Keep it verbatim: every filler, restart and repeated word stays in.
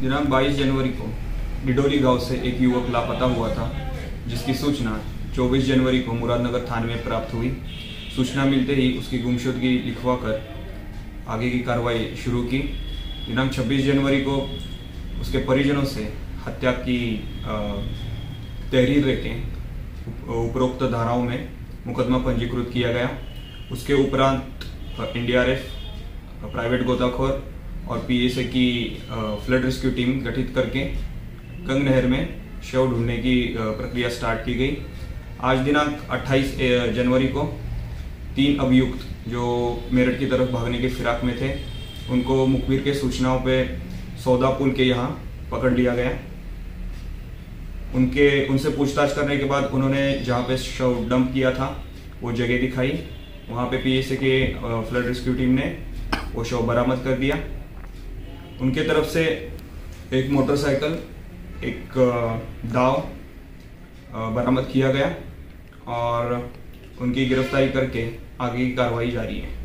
दिनांक बाईस जनवरी को डिडोली गांव से एक युवक लापता हुआ था, जिसकी सूचना चौबीस जनवरी को मुरादनगर थाने में प्राप्त हुई। सूचना मिलते ही उसकी गुमशुदगी लिखवाकर आगे की कार्रवाई शुरू की। दिनांक छब्बीस जनवरी को उसके परिजनों से हत्या की तहरीर लेके उपरोक्त धाराओं में मुकदमा पंजीकृत किया गया। उसके उपरांत एनडीआरएफ, प्राइवेट गोताखोर और पीएसए की फ्लड रेस्क्यू टीम गठित करके गंग नहर में शव ढूंढने की प्रक्रिया स्टार्ट की गई। आज दिनांक अट्ठाईस जनवरी को तीन अभियुक्त जो मेरठ की तरफ भागने के फिराक में थे, उनको मुखबिर के सूचनाओं पे सौदा पुल के यहाँ पकड़ लिया गया। उनके उनसे पूछताछ करने के बाद उन्होंने जहाँ पे शव डंप किया था वो जगह दिखाई। वहाँ पे पीएसए के फ्लड रेस्क्यू टीम ने वो शव बरामद कर दिया। उनके तरफ से एक मोटरसाइकिल, एक दाव बरामद किया गया और उनकी गिरफ्तारी करके आगे की कार्रवाई जारी है।